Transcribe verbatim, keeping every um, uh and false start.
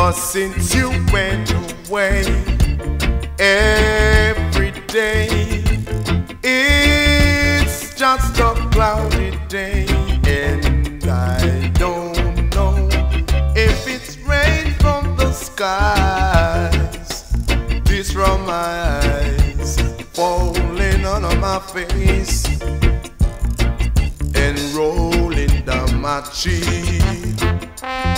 'cause since you went away, every day it's just a cloudy day, and I don't know if it's rain from the skies, tears from my eyes falling on my face and rolling down my cheek.